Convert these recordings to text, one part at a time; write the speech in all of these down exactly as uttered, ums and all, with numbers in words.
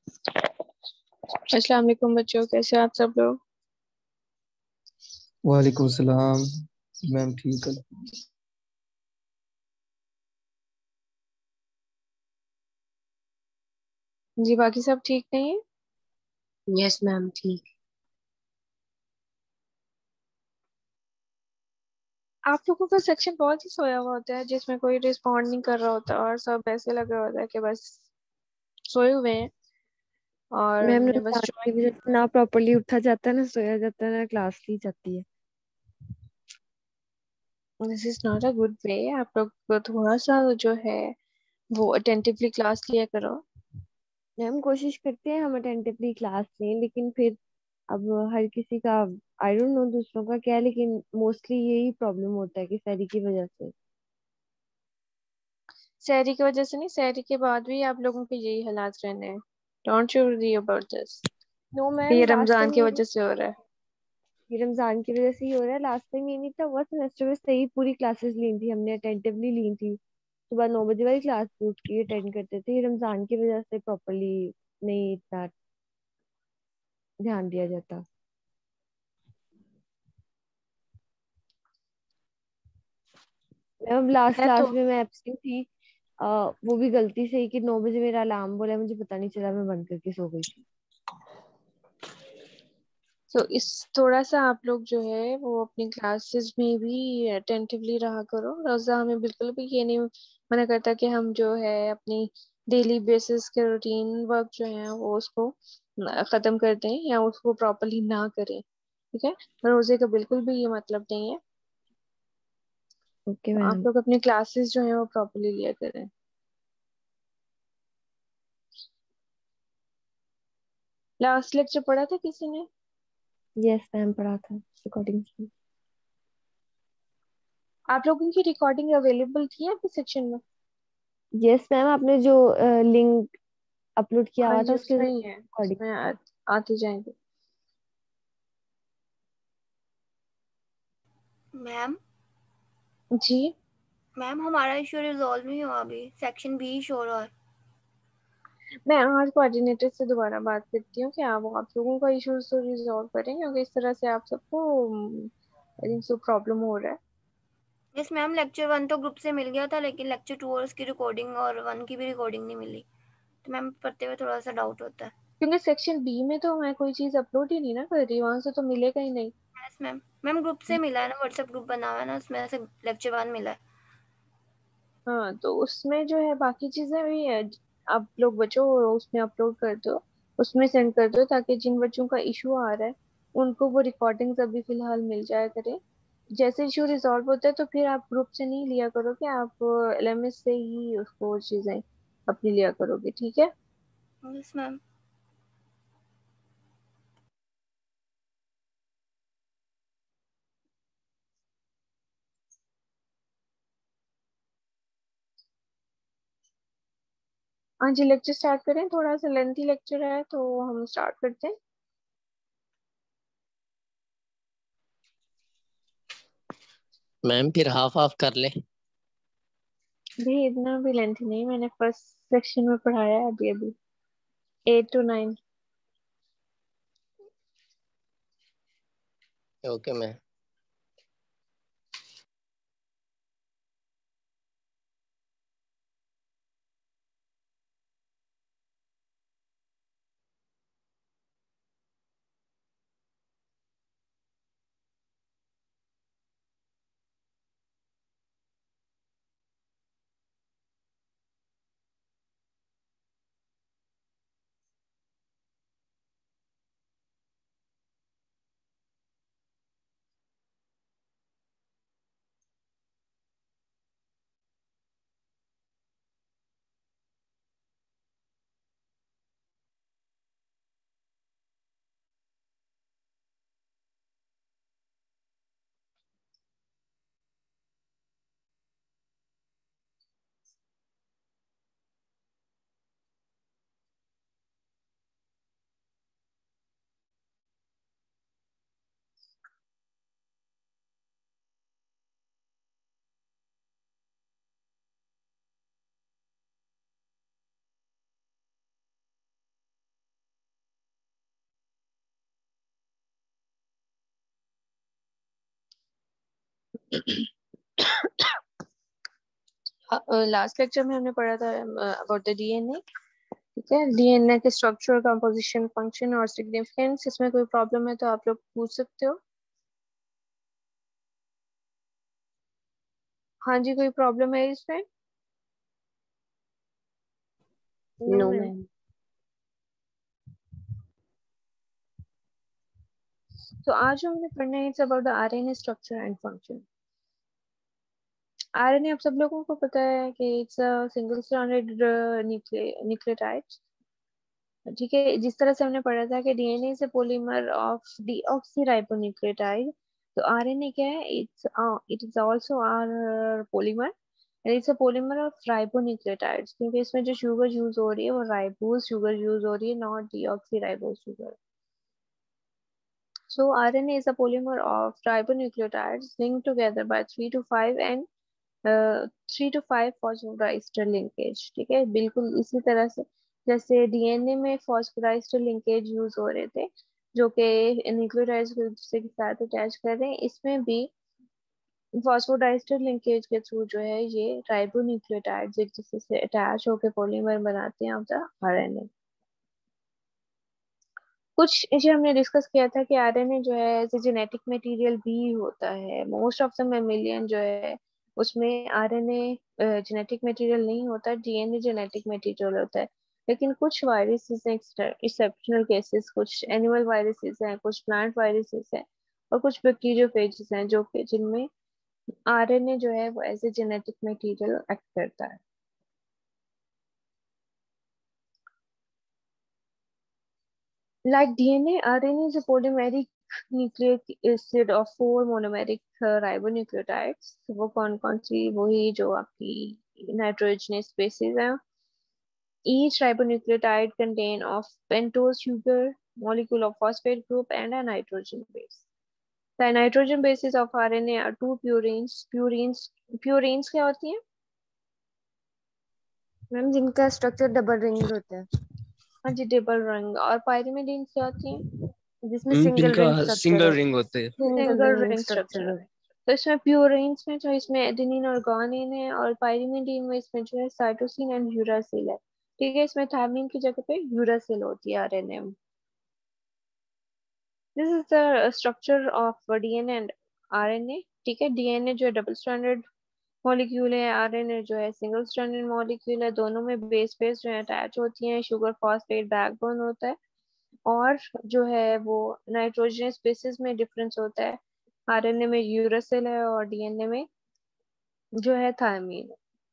अस्सलाम वालेकुम बच्चों, कैसे हो आप सब लोग। वालेकुम सलाम। मैम ठीक है। जी बाकी सब ठीक नहीं है। यस मैम ठीक। आप लोगों का सेक्शन बहुत ही सोया हुआ होता है, जिसमें कोई रिस्पॉन्ड नहीं कर रहा होता और सब ऐसे लगा होता है कि बस सोए हुए हैं और मैम हमने बस रमजान की ज्वाइन वजह से ना प्रॉपरली उठा जाता है, ना सोया जाता है, ना क्लास ली जाती है। This is not a good way. आप लोग को थोड़ा सा जो है वो अटेंटिवली क्लास लिया करो। मैम कोशिश करते हैं हम अटेंटिवली क्लास लें, लेकिन फिर अब हर किसी का आई डोंट नो दूसरों का क्या है, लेकिन मोस्टली यही प्रॉब्लम होता है कि सैरी की वजह से। शहरी की वजह से नहीं, शहरी के बाद भी आप लोगों के यही हालात रहने हैं। Don't you worry about this. No ma'am, ये लास्ट रमजान टाइम की ये वजह से हो रहा है। ये रमजान की वजह से ही हो रहा है। लास्ट टाइम ये नहीं था, हुआ सेमेस्टर में सही पूरी क्लासेस ली थी हमने, अटेंटिवली ली थी। सुबह नौ बजे वाली क्लास भी उठ के अटेंड करते थे। ये रमजान की वजह से प्रॉपरली नहीं इतना ध्यान दिया जाता। मैम लास्ट है तो क्लास में मैं एब्सेंट थी। आ, वो भी गलती से ही कि नौ बजे मेरा अलार्म बोला, मुझे पता नहीं चला, मैं बंद करके सो गई थी। तो इस थोड़ा सा आप लोग जो है वो अपनी क्लासेस में भी अटेंटिवली रहा करो। रोजा हमें बिल्कुल भी ये नहीं मना करता कि हम जो है अपनी डेली बेसिस के रूटीन वर्क जो है वो उसको न- खत्म कर दें या उसको प्रॉपरली ना करें। ठीक है। रोजे का बिल्कुल भी ये मतलब नहीं है। ओके तो आप मैम। लोग अपनी क्लासेस जो है वो प्रॉपरली लिया करें। लास्ट लेक्चर पढ़ा था किसी ने। यस मैम, पढ़ा था रिकॉर्डिंग की। आप लोगों की रिकॉर्डिंग अवेलेबल थी आपके सेक्शन में। यस मैम, आपने जो लिंक अपलोड किया हाँ हुआ था जी उसके उसमें ही है, रिकॉर्डिंग। उसमें आ, आते जाएंगे। मैम जी। मैम हमारा इशू रिजॉल्व नहीं हुआ, अभी सेक्शन बी शो रहा है। मैं आज कोऑर्डिनेटर से दोबारा बात करती हूँ कि आप आप लोगों का इश्यूज तो रिजॉल्व करें, क्योंकि इस तरह से आप सबको आई थिंक सो प्रॉब्लम हो रहा है। यस मैम, लेक्चर वन तो ग्रुप से मिल गया था, लेकिन लेक्चर टू और उसकी रिकॉर्डिंग और वन की भी रिकॉर्डिंग नहीं मिली। तो मैम पढ़ते हुए थोड़ा सा डाउट होता है। क्योंकि सेक्शन बी में तो मैं कोई चीज अपलोड ही नहीं ना कर रही, वहां से तो मिलेगा ही नहीं। Yes ma'am. मैम ग्रुप से मिला है ना, व्हाट्सएप ग्रुप बना हुआ है ना, उसमें से लेक्चर वन मिला है। हाँ तो उसमें जो है बाकी चीजें भी है। आप लोग बच्चों उसमें अपलोड कर दो, उसमें सेंड कर दो, ताकि जिन बच्चों का इशू आ रहा है उनको वो रिकॉर्डिंग्स अभी फिलहाल मिल जाया करे। जैसे इशू रिजॉल्व होता है तो फिर आप ग्रुप से नहीं लिया करोगे, आप एलएमएस से ही उसको चीजें अपनी लिया करोगे। ठीक है। Yes ma'am. हाँ जी लेक्चर स्टार्ट करें, थोड़ा सा लेंथी लेक्चर है तो हम स्टार्ट करते हैं। मैम फिर हाफ हाफ कर ले। भी इतना भी लेंथी नहीं, मैंने फर्स्ट सेक्शन में पढ़ाया है अभी अभी, eight two nine. Okay ma'am. Last lecture में हमने पढ़ा था अबाउट द डीएनए, ठीक है। डीएनए के स्ट्रक्चर, कंपोजिशन, फंक्शन और सिग्निफिकेंस। इसमें कोई प्रॉब्लम है तो आप लोग पूछ सकते हो। हाँ जी, कोई प्रॉब्लम है इसमें? No ma'am. तो आज हमने पढ़ना है it's about the RNA structure and function. RNA आप सब लोगों को पता है कि it's a single stranded nucleotide, ठीक है। जिस तरह से हमने पढ़ा था कि DNA is a polymer of deoxyribonucleotide, तो आरएनए क्या है? It's it is also are polymer and it's a polymer of ribonucleotides, क्योंकि इसमें जो शुगर यूज हो रही है वो राइबोज शुगर यूज हो रही है, not deoxyribose sugar. So R N A is a polymer of ribonucleotides linked together by three to five and uh, three to five phosphodiester linkage, ठीक है। बिल्कुल इसी तरह से जैसे डीएनए में फॉस्फोडाइस्टर लिंकेज यूज हो रहे थे जो कि न्यूक्लियोटाइड्स को एक दूसरे के साथ अटैच कर रहे हैं, इसमें भी फॉस्फोडाइस्टर लिंकेज के थ्रू जो है ये राइबोन्यूक्लियोटाइड्स एक दूसरे से अटैच होकर पॉलीमर बनाते हैं ऑफ द आरएनए। कुछ इसे हमने डिस्कस किया था कि आरएनए जो है एज ए जेनेटिक मटेरियल भी होता है। मोस्ट ऑफ द मेमिलियन जो है उसमें आरएनए जेनेटिक मटेरियल नहीं होता, डीएनए जेनेटिक मटेरियल होता है। लेकिन कुछ वायरसेस हैं, एक्सेप्शनल केसेस, कुछ एनिमल वायरसेस हैं, कुछ प्लांट वायरसेस हैं और कुछ बैक्टीरियोफेजेस हैं जो कि जिनमें आरएनए जो है वो as a genetic material act करता है। Like D N A, R N A is a polymeric nucleic acid of four monomeric uh, ribonucleotides। वो कौन कौन सी? वही जो आपकी नाइट्रोजनस बेसिस है। Each ribonucleotide contain of pentose sugar, molecule of phosphate group and a nitrogen base। The nitrogen bases of R N A are two purines। Purines purines क्या होती हैं मैम जिनका स्ट्रक्चर डबल रिंग होता है। हाँ जी, double ring. और pyrimidine क्या होती हैं? जिसमें हम्म, सिंगल जिनका रिंग स्ट्रक्चर सिंगल है। रिंग होते हैं। Single single ring ring structure structure है। है। तो इसमें प्यूरिन्स में जो इसमें एडेनिन और गुआनिन है और पायरिमिडीन में इसमें जो है साइटोसिन एंड यूरासिल है, ठीक है। इसमें थायमिन की जगह पे यूरासिल होती है आरएनए में। This is the structure of DNA and RNA, ठीक है। डीएनए जो है डबल स्ट्रैंडेड मॉलिक्यूल है, आरएनए जो है सिंगल स्ट्रैंडेड मॉलिक्यूल है। दोनों में बेस पेस जो है अटैच होती हैं, शुगर फॉस्फेट बैकबोन होता है और जो है वो नाइट्रोजनस बेसिस में डिफरेंस होता है। आरएनए में यूरासिल है और डीएनए में जो है thymine.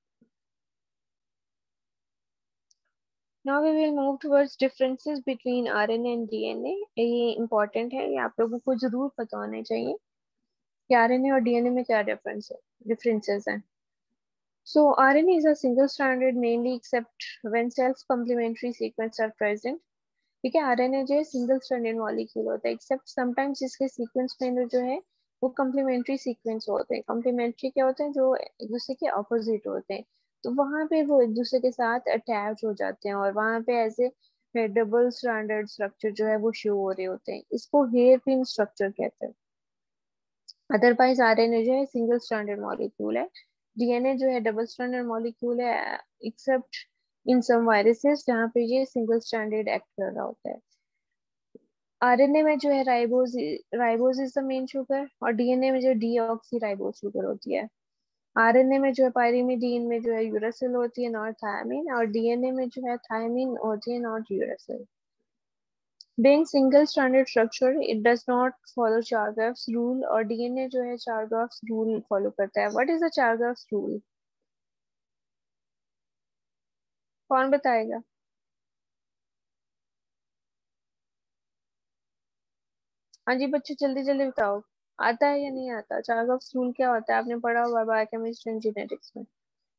Now we will move towards differences between R N A and D N A। ये important है, ये आप लोगों को जरूर पता होने चाहिए कि R N A और D N A में क्या difference है, differences हैं। So R N A is a single stranded mainly except when self complementary sequence are present, ठीक है। आरएनए जो है सिंगल स्ट्रैंडेड मॉलिक्यूल होता है एक्सेप्ट समटाइम्स इसके सीक्वेंस में जो है वो कम्प्लीमेंट्री सीक्वेंस होते हैं। कम्प्लीमेंट्री क्या होते हैं? जो एक दूसरे के ऑपोजिट होते हैं, तो वहां पे वो एक दूसरे के साथ अटैच हो जाते हैं और वहां पे ऐसे डबल स्ट्रैंडेड स्ट्रक्चर जो है वो शो हो रहे होते हैं। इसको हेयर पिन स्ट्रक्चर कहते हैं। अदरवाइज आरएनए जो है सिंगल स्ट्रैंडेड मॉलिक्यूल है। डीएनए जो है डबल स्ट्रैंडेड मॉलिक्यूल है एक्सेप्ट इन सम वायरसेस जहाँ पे ये सिंगल स्ट्रैंडेड एक्ट कर रहा होता है। आरएनए में जो है ribose ribose is the main sugar और डीएनए में जो डीऑक्सी राइबोज शुगर होती है। आरएनए में जो है पायरिमिडीन में जो है यूरासिल होती है, नॉट थायमिन, और डीएनए में जो है थायमिन होती है, not uracil. Being single stranded structure, it does not follow Chargaff's rule और डीएनए जो है Chargaff's rule फॉलो करता है। What is the Chargaff's rule? कौन बताएगा? हाँ जी बच्चे, जल्दी जल्दी बताओ, आता है या नहीं आता? चार्गाफ्स रूल क्या होता है? आपने पढ़ा हुआ बायोकेमिस्ट्री एंड जेनेटिक्स में।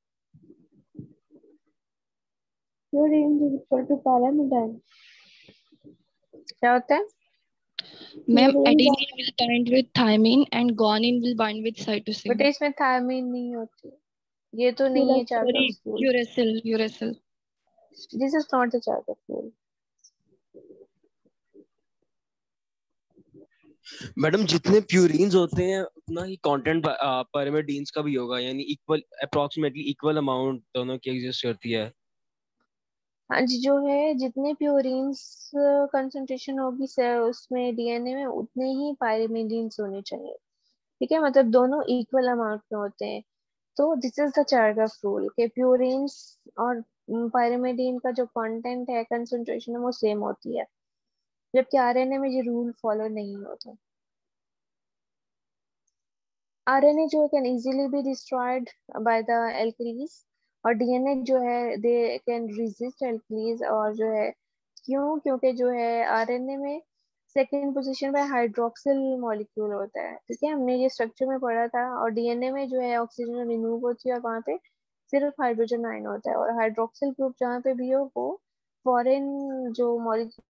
क्या होता है? Ma'am, adenine will bind with thymine and guanine will bind with cytosine. बेटा इसमें थायमीन नहीं होती, ये तो नहीं है Sorry, Chargaff's rule. uracil, uracil. This is not the Chargaff's rule. Madam जितने प्यूरीन्स होते हैं उतना ही कंटेंट pyrimidines का भी होगा, यानी इक्वल अप्रोक्सीमेटली इक्वल अमाउंट दोनों की एग्जिस्ट करती है। हाँ जी, जो है जितने प्योरीन्स कंसंट्रेशन होगी से- उसमें डीएनए में उतने ही पायरिमिडीन्स होने चाहिए। ठीक है, मतलब दोनों इक्वल अमाउंट में होते हैं। तो this is the Chargaff rule के प्यूरीन्स और पायरिमिडीन का जो कंटेंट है, कंसंट्रेशन है, वो सेम होती है, जबकि आरएनए में ये रूल फॉलो नहीं होता। आरएनए जो can easily be destroyed by the alkalis, और डीएनए जो है दे कैन रेजिस्ट एल्कलीज। और जो है क्यों? क्योंकि जो है आरएनए में सेकेंड पोजीशन पे हाइड्रोक्सिल मॉलिक्यूल होता है। ठीक है, हमने ये स्ट्रक्चर में पढ़ा था। और डीएनए में जो है ऑक्सीजन रिमूव होती है और वहाँ पे सिर्फ हाइड्रोजन आयन होता है, और हाइड्रोक्सिल ग्रुप जहाँ पे भी हो वो फॉरेन जो मॉलिक्यूल।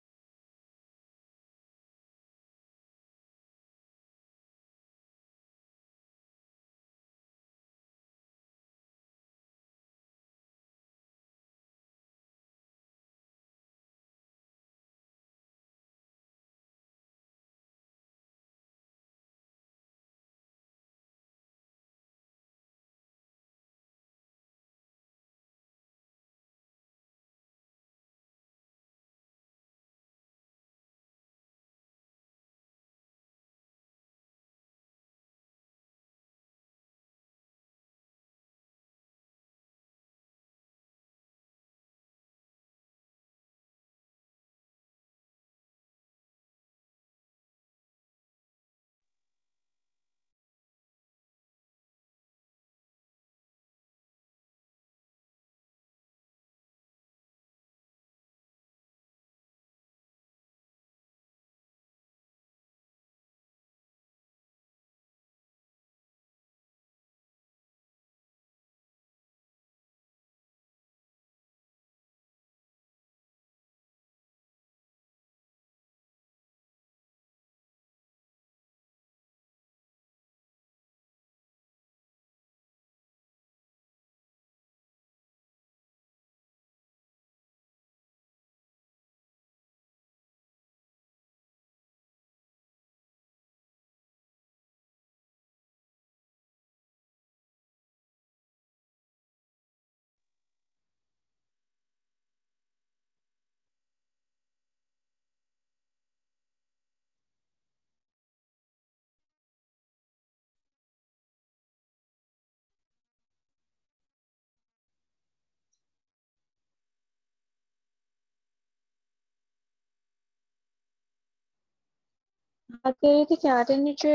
बात कर रहे थे कि आरएनए जो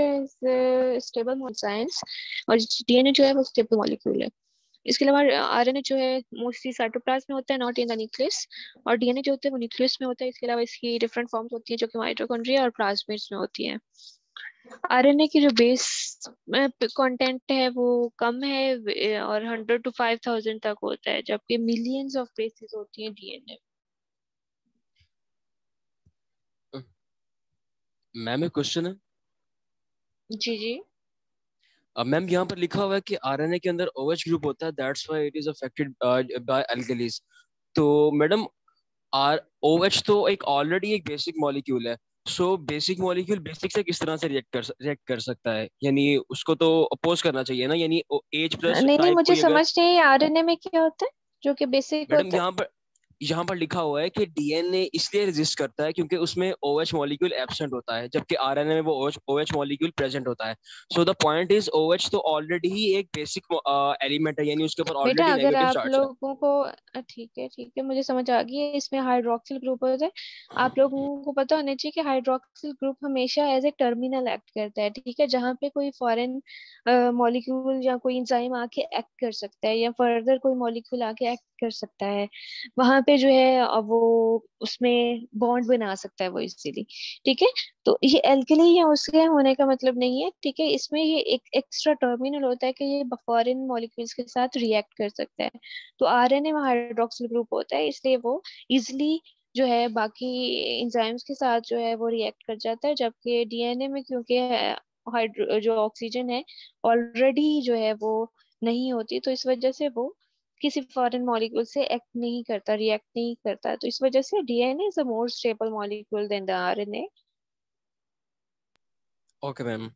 है स्टेबल साइंस, और डीएनए जो है वो स्टेबल मॉलिक्यूल है। इसके अलावा आरएनए जो है मोस्टली साइटोप्लाज्म में होता है, नॉट इन द न्यूक्लियस। और डीएनए जो होता है वो न्यूक्लियस में होता है। इसके अलावा इसकी डिफरेंट फॉर्म्स होती हैं जो कि माइटोकॉन्ड्रिया और प्लाज्मिड्स में होती हैं। आरएनए की जो बेस कंटेंट है वो कम है वे- और हंड्रेड टू फाइव थाउजेंड तक होता है, जबकि मिलियंस ऑफ बेसिस होती हैं डीएनए। मैम एक क्वेश्चन है। जी जी। अब मैम यहाँ पर लिखा हुआ है कि आरएनए के अंदर ओएच ग्रुप होता है, that's why it is affected by alkalis. तो मैडम आर ओएच तो एक ऑलरेडी एक बेसिक मॉलिक्यूल है। सो बेसिक मॉलिक्यूल बेसिक से किस तरह से रिएक्ट कर रिएक्ट कर सकता है? यानी उसको तो अपोज करना चाहिए ना, यानी एच प्लस नहीं नहीं, टाइप मुझे कोई अगर। समझ नहीं आरएनए में क्या होता है जो कि बेसिक मैडम होता है। यहाँ पर यहाँ पर लिखा हुआ है कि डीएनए इसलिए रेजिस्ट करता है क्योंकि उसमें ओएच मॉलिक्यूल एब्सेंट होता है, जबकि आरएनए में वो ओएच ओएच मॉलिक्यूल प्रेजेंट होता है। So the point is OH तो ऑलरेडी ही एक बेसिक एलिमेंट है, यानी उसके ऊपर बेटा ऑलरेडी अगर नेगेटिव आप चार्ज है। लोगों को अ, ठीक है ठीक है, मुझे समझ आ गई है। इसमें हाइड्रोक्सिल ग्रुप होता है। आप लोगों को पता होना चाहिए कि हाइड्रोक्सिल ग्रुप हमेशा एज ए टर्मिनल एक्ट करता है। ठीक है, जहाँ पे कोई फॉरेन मॉलिक्यूल या कोई एंजाइम आके एक्ट कर सकता है, या फर्दर कोई मॉलिक्यूल आके एक्ट कर सकता है, वहां पे जो है अ, वो उसमें बॉन्ड बना सकता है वो इजीली। ठीक है, तो ये एल्कली है उसके होने का मतलब नहीं है। ठीक है, इसमें ये एक एक्स्ट्रा टर्मिनल होता है कि ये फॉरेन मॉलिक्यूल्स के साथ रिएक्ट कर सकता है। तो आरएनए में हाइड्रोक्सिल ग्रुप होता है, इसलिए वो इजिली जो है बाकी एंजाइम्स के साथ जो है वो रिएक्ट कर जाता है। जबकि डीएनए में क्योंकि हाइड्रो जो ऑक्सीजन है ऑलरेडी जो है वो नहीं होती, तो इस वजह से वो किसी फॉरेन मॉलिक्यूल से एक्ट नहीं करता, रिएक्ट नहीं करता। तो इस वजह से DNA is a more stable molecule than the RNA. Okay ma'am.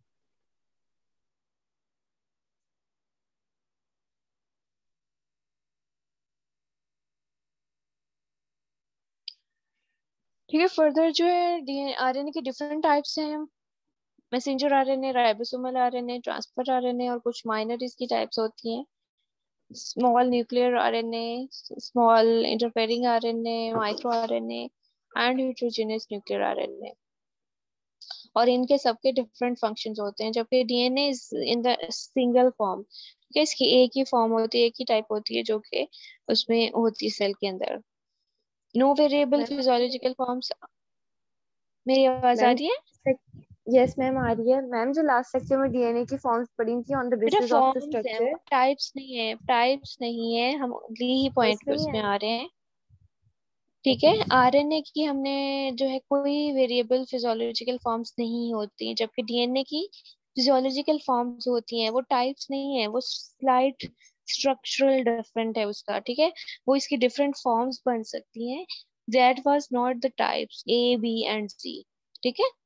ठीक है, फर्दर जो है आरएनए के डिफरेंट टाइप्स हैं, messenger RNA, ribosomal RNA, transfer RNA और कुछ माइनर इसकी टाइप्स होती हैं। Small nuclear RNA, small interfering RNA, micro RNA and heterogenous nuclear RNA. और इनके सबके डिफरेंट फंक्शंस होते हैं, जबकि DNA is in the single form, ठीक है, इसकी एक ही फॉर्म होती है, एक ही टाइप होती है जो कि उसमें होती है सेल के अंदर। No variable physiological forms. मेरी आवाज आ रही है? यस मैम आ रही है। मैम जो लास्ट लेक्चर में डीएनए की फॉर्म्स पढ़ी थी on the beta basis of the forms हैं, स्ट्रक्चर, टाइप्स नहीं है, टाइप्स नहीं है, हम अगली ही पॉइंट पे उसमें आ रहे हैं। ठीक है, आरएनए की हमने जो है कोई वेरिएबल फिजियोलॉजिकल फॉर्म्स नहीं होती, जबकि डीएनए की फिजियोलॉजिकल फॉर्म्स होती हैं। वो टाइप्स नहीं है, वो स्लाइट स्ट्रक्चरल डिफरेंट है उसका, ठीक है, वो इसकी डिफरेंट फॉर्म्स बन सकती हैं। That was not the types A B and C, ठीक है।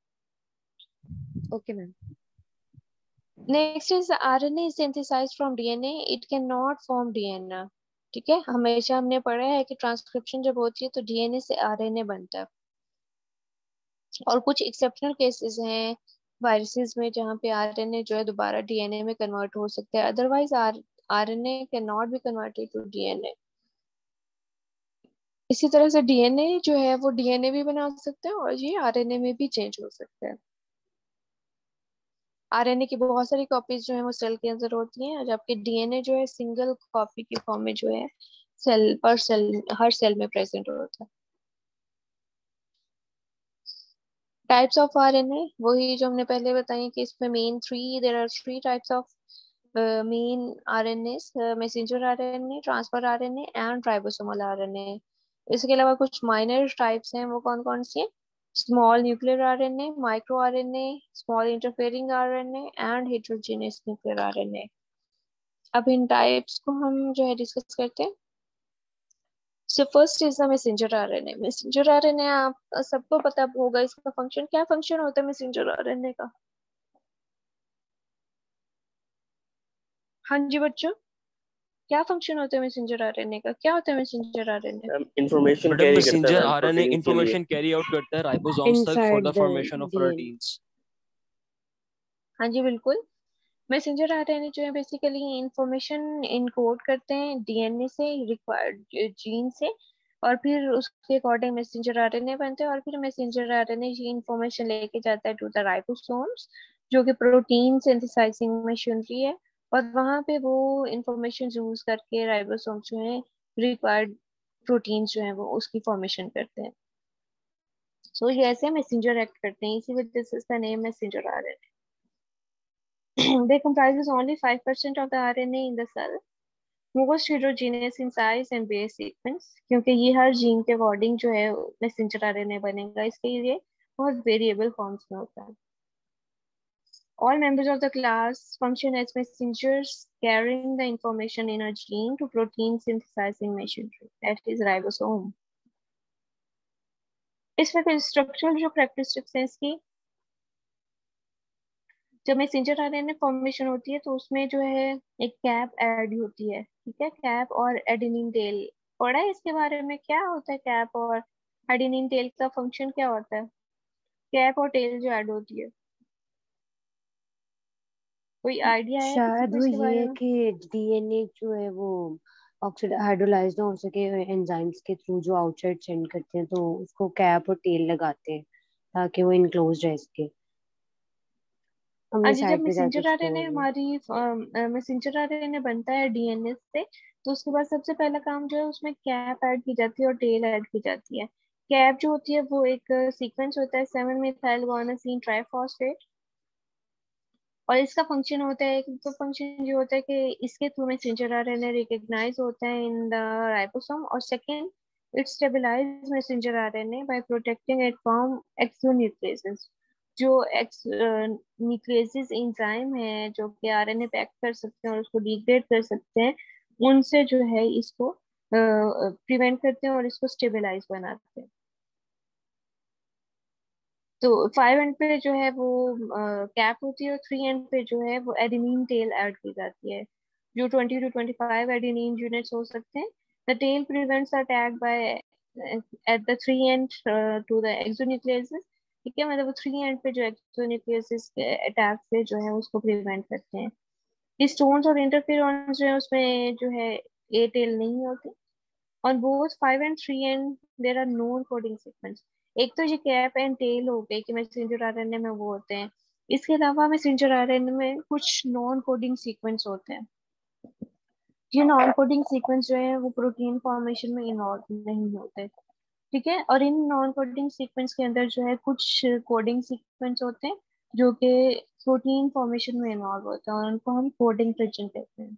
Okay ma'am. Next is RNA synthesized from DNA, it can not form DNA, ठीक है। हमेशा हमने पढ़ा है कि ट्रांसक्रिप्शन जब होती है तो डीएनए से आरएनए बनता है, और कुछ एक्सेप्शनल केसेस हैं वायरसेस में जहाँ पे आरएनए जो है दोबारा डीएनए में कन्वर्ट हो सकता है, otherwise are RNA can not be converted to DNA. इसी तरह से डीएनए जो है वो डीएनए भी बना सकते हैं और ये आरएनए में भी चेंज हो सकता है। आरएनए की बहुत सारी कॉपीज जो है वो सेल के अंदर होती हैं, जबकि डीएनए जो है सिंगल कॉपी की फॉर्म में जो है सेल पर सेल हर सेल में प्रेजेंट होता है। टाइप्स ऑफ आरएनए वही जो हमने पहले बताई कि इसमें main three there are three types of main RNAs, messenger RNA, transfer RNA and ribosomal RNA. इसके अलावा कुछ माइनर टाइप्स हैं, वो कौन कौन सी हैं? Small nuclear RNA, micro RNA, small interfering RNA and heterogenous nuclear RNA. अब इन टाइप्स को हम जो है डिस्कस करते हैं। So first is the messenger RNA. Messenger RNA आप सबको पता होगा इसका फंक्शन, क्या फंक्शन होता है मैसेंजर आरएनए का? हाँ जी बच्चों, क्या फंक्शन होता है मैसेंजर आरएनए का? क्या होता है messenger RNA? Information madam carry करता है मैसेंजर मैम आरएनए प्रोटीन के लिए। इंफॉर्मेशन कैरी आउट करता है राइबोसोम्स तक for inside the the formation of DNA. Proteins. हाँ जी बिल्कुल। मैसेंजर आरएनए जो है बेसिकली इंफॉर्मेशन इनकोड करते हैं डीएनए से, रिक्वायर्ड जीन से, और फिर उसके अकॉर्डिंग मैसेंजर आरएनए बनते हैं, और फिर मैसेंजर आरएनए ये इंफॉर्मेशन लेके जाता है टू द राइबोसोम्स, जो कि प्रोटीन सिंथेसाइजिंग मशीनरी है, और वहाँ पे वो इंफॉर्मेशन यूज करके राइबोसोम जो है रिक्वायर्ड प्रोटीन जो है वो उसकी फॉर्मेशन करते हैं। सो ये ऐसे मैसेंजर एक्ट करते हैं, इसी वजह से इसका name messenger RNA. They comprises only five percent of the R N A in the cell. Most heterogeneous in size and base sequence, क्योंकि ये हर जीन के अकॉर्डिंग जो है मैसेंजर आरएनए बनेगा, इसके लिए बहुत वेरिएबल फॉर्म्स में होता है। All members of the class function as messengers carrying the information in a gene to protein synthesizing machinery, that is ribosome. इसमें कुछ स्ट्रक्चरल जो कैरेक्टरिस्टिक्स हैं इसकी, जब मैसेंजर आरएनए फॉर्मेशन होती है तो उसमें जो है एक कैप ऐड होती है, ठीक है, कैप और एडेनिन टेल। पढ़ा है इसके बारे में, क्या होता है कैप और एडेनिन टेल का फंक्शन क्या होता है? कैप और टेल जो ऐड होती है, कोई आइडिया है किसी शायद को वो इसके ये बारे है में? कि डीएनए जो है वो ऑक्सीड हाइड्रोलाइज ना हो सके एंजाइम्स के थ्रू जो आउटसाइड सेंड करते हैं, तो उसको कैप और टेल लगाते हैं ताकि वो इनक्लोज रह सके। हमने आज जब साइड पे जाके मैसेंजर उसको आरएनए हमारी मैसेंजर आरएनए बनता है डीएनए से, तो उसके बाद सबसे पहला काम जो है उसमें कैप ऐड की जाती है और टेल ऐड की जाती है। कैप जो होती है वो एक सीक्वेंस होता है सेवन मिथाइल गुआनासीन ट्राइफॉस्फेट, और इसका फंक्शन होता है, तो फंक्शन ये होता है कि इसके थ्रू मैसेंजर आरएनए रिकॉग्नाइज होता है इन द राइबोसोम, और second it stabilize messenger RNA by protecting it from exonucleases. जो एक्स न्यूक्लियसेस एंजाइम है जो कि आरएनए पैक कर सकते हैं और उसको डिग्रेड कर सकते हैं, उनसे जो है इसको प्रिवेंट करते हैं और इसको स्टेबलाइज बनाते हैं। तो फाइव एंड पे जो है वो कैप होती है और थ्री एंड पे जो है वो एडेनिन टेल ऐड की जाती है, जो twenty two twenty five adenine units हो सकते हैं. The tail prevents attack by at the three end to the exonucleases. ठीक है, मतलब थ्री एंड पे जो एक्सोन्यूक्लियसेस के अटैक से जो है उसको प्रिवेंट करते हैं. हिस्टोन्स और इंटरफेरॉन्स जो है उसमें जो है ए टेल नहीं होते. On both five and three and there are known coding sequence. एक तो ये कैप एंड टेल हो गए कि मैसेंजर आरएनए में वो होते हैं. इसके अलावा मैसेंजर आरएनए में कुछ नॉन कोडिंग सीक्वेंस होते हैं. ये नॉन कोडिंग सीक्वेंस जो है वो प्रोटीन फॉर्मेशन में इन्वॉल्व नहीं होते. ठीक है, और इन नॉन कोडिंग सीक्वेंस के अंदर जो है कुछ कोडिंग सीक्वेंस होते हैं जो कि प्रोटीन फॉर्मेशन में इन्वॉल्व होते हैं और उनको हम कोडिंग रीजन कहते हैं.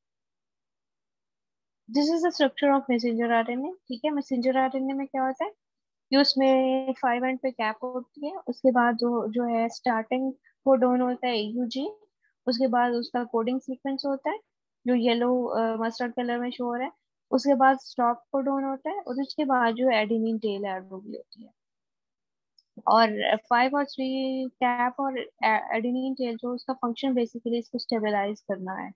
This is the structure of messenger RNA. ठीक है, मैसेंजर आरएनए में क्या होता है कि उसमें फाइव एंड पे कैप होती है. उसके बाद जो जो है स्टार्टिंग कोडोन होता है यूजी. उसके बाद उसका कोडिंग सीक्वेंस होता है जो येलो मस्टर्ड कलर में शो हो रहा है. उसके बाद स्टॉप कोडोन होता है और उसके बाद जो एडेनिन टेल ऐड हो गई होती है. और फाइव और थ्री कैप और एडेनिन टेल जो उसका फंक्शन बेसिकली इसको स्टेबलाइज करना है.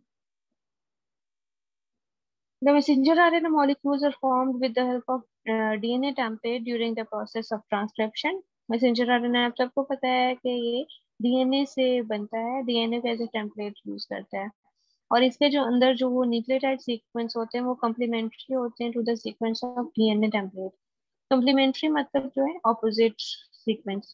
The messenger R N A molecules are formed with the help of uh, D N A template during the process of transcription. Messenger R N A आप सबको पता है कि ये D N A से बनता है. D N A को एज ए टेम्पलेट यूज करता है और इसके जो अंदर जो वो न्यूक्लियोटाइड सीक्वेंस होते हैं वो कम्प्लीमेंट्री होते हैं to the sequence of D N A template. Complementary मतलब जो है ऑपोजिट सीक्वेंस.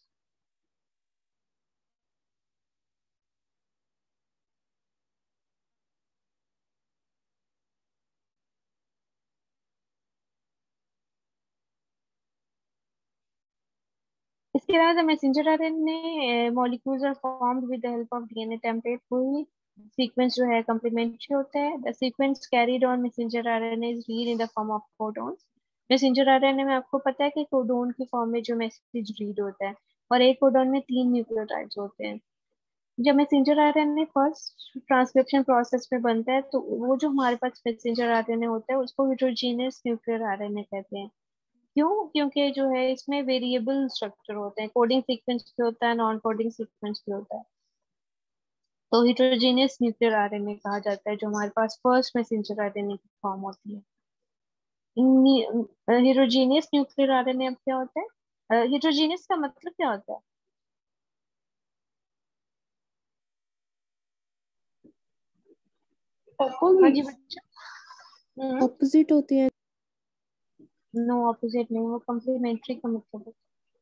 इसके बाद messenger RNA molecules are formed with the help of DNA template. कोई सीक्वेंस जो है कम्प्लीमेंट्री होता है. The sequence carried on messenger RNA is read in the form of codons. Messenger RNA में आपको पता है कि कोडॉन की फॉर्म में जो मैसेज रीड होता है और एक कोडॉन में तीन न्यूक्लियोटाइड्स होते हैं. जब messenger RNA first transcription process में बनता है तो वो जो हमारे पास मैसेंजर आरएनए होता है उसको हेटेरोजेनियस न्यूक्लियर आरएनए कहते हैं. क्यों? क्योंकि जो है इसमें वेरिएबल स्ट्रक्चर होते हैं. कोडिंग सीक्वेंस भी होता है, नॉन कोडिंग सीक्वेंस भी होता है. तो हेटेरोजेनियस न्यूक्लियर आरएनए कहा जाता है जो हमारे पास फर्स्ट मैसेंजर आरएनए की फॉर्म होती है. हेटेरोजेनियस न्यूक्लियर आरएनए अब क्या होता है? हेटेरोजेनियस का मतलब क्या होता है? हाँ जी बच्चा. ऑपोजिट होती है. नो ऑपोजिट नहीं, वो कम्प्लीमेंट्री का मतलब है.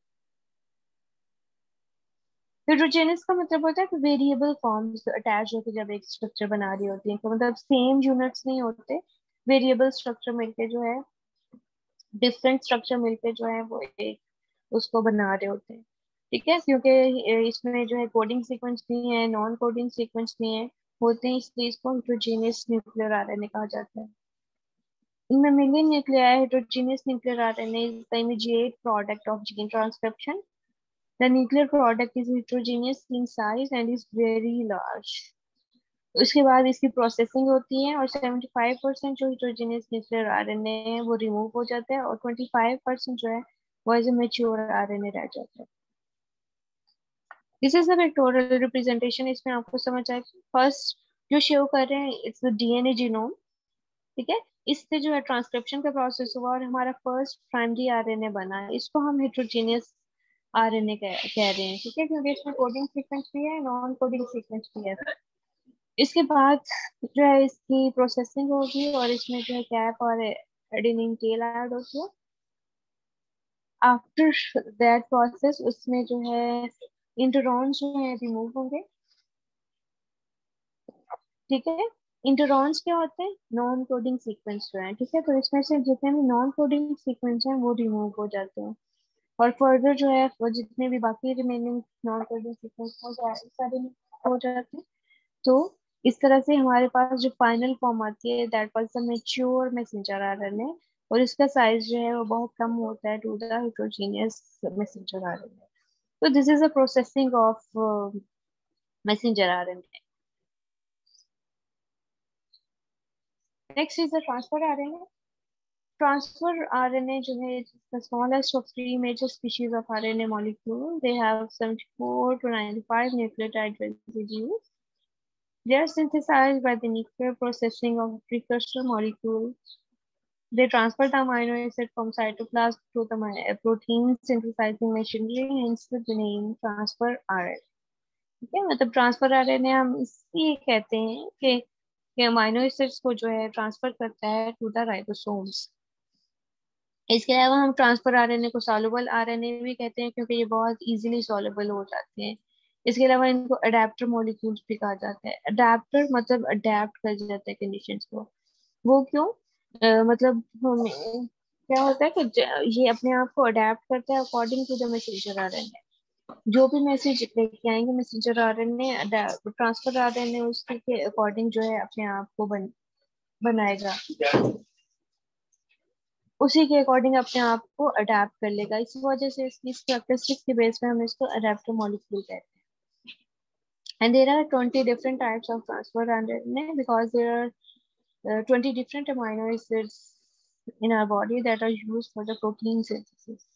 हेटेरोजेनियस का मतलब होता है कि वेरिएबल फॉर्म्स अटैच होकर जब एक स्ट्रक्चर बना रही होती है तो मतलब सेम यूनिट्स नहीं होते. वेरिएबल स्ट्रक्चर मिलके जो है डिफरेंट स्ट्रक्चर मिलके जो है वो एक उसको बना रहे होते हैं. ठीक है, क्योंकि इसमें जो है कोडिंग सीक्वेंस भी है, नॉन कोडिंग सीक्वेंस भी है होते हैं, इसलिए इसको हेटेरोजेनियस न्यूक्लियर आरएनए कहा जाता है. In mammalian nuclei, heterogeneous nuclear R N A is the immediate product of gene transcription. The nuclear product is heterogeneous in size and is very large. उसके बाद इसकी प्रोसेसिंग होती है और seventy-five percent जो heterogeneous nuclear R N A है वो remove हो जाता है और twenty-five percent जो है वो as a mature R N A रह जाता है. This is the vectorial representation. इसमें आपको समझ आएगा. फर्स्ट जो शो कर रहे हैं इट्स द डीएनए जीनोम. ठीक है, इससे जो है ट्रांसक्रिप्शन का प्रोसेस हुआ और हमारा फर्स्ट प्राइमरी आरएनए बना है. इसको हम हेटेरोजेनियस आरएनए कह, कह रहे हैं. ठीक है, क्योंकि इसमें कोडिंग सीक्वेंस भी है, नॉन कोडिंग सीक्वेंस भी है. इसके बाद जो है इसकी प्रोसेसिंग होगी और इसमें जो है कैप और एडेनिन टेल ऐड होती है. आफ्टर दैट प्रोसेस उसमें जो है इंटरॉन्स जो है रिमूव होंगे. ठीक है, इंटरॉन्स क्या होते हैं? नॉन कोडिंग सीक्वेंस जो है. ठीक है, तो इसमें से जितने भी नॉन कोडिंग सीक्वेंस हैं वो रिमूव हो जाते हैं और फर्दर जो है वो जितने भी बाकी रिमेनिंग नॉन कोडिंग सीक्वेंस हो जाए सारे हो जाते हैं. तो इस तरह से हमारे पास जो फाइनल फॉर्म आती है that was the mature messenger RNA और इसका साइज जो है वो बहुत कम होता है to the heterogeneous messenger RNA. तो this is a processing of messenger RNA. Next is the transfer R N A. Transfer R N A जो है is the smallest of three major species of R N A molecule. They have seventy-four to ninety-five nucleotide residues. They are synthesized by the nuclear processing of precursor molecules. They transfer the amino acid from cytoplasm to the mi- protein synthesizing machinery, hence the name transfer R N A. ठीक है, मतलब transfer RNA हम इसलिए कहते हैं कि कि amino acids को जो है ट्रांसफर करता है टू द राइबोसोम्स। इसके अलावा हम ट्रांसफर आरएनए को सॉल्युबल आरएनए भी कहते हैं क्योंकि ये बहुत इजीली सॉल्युबल हो जाते हैं। इसके अलावा इनको अडेप्टर मॉलिक्यूल्स भी कहा जाता है। अडेप्टर मतलब अडेप्ट कर जाते हैं कंडीशंस को। वो क्यों? अ, मतलब हमें क्या होता है कि ज- ये अपने आप को अडेप्ट करता है according to the messenger RNA. जो भी मैसेज लेके आएंगे मैसेंजर आरएनए ट्रांसफर आरएनए उसके अकॉर्डिंग जो है अपने आप को बन बनाएगा, उसी के अकॉर्डिंग अपने आप को अडेप्ट कर लेगा। इस वजह से इसकी कैरेक्टरिस्टिक्स के बेस पे हम इसको अडेप्टर मॉलिक्यूल कहते हैं। And there are twenty different types of transfer R N A because there are uh, twenty different amino acids in our body that are used for the protein synthesis.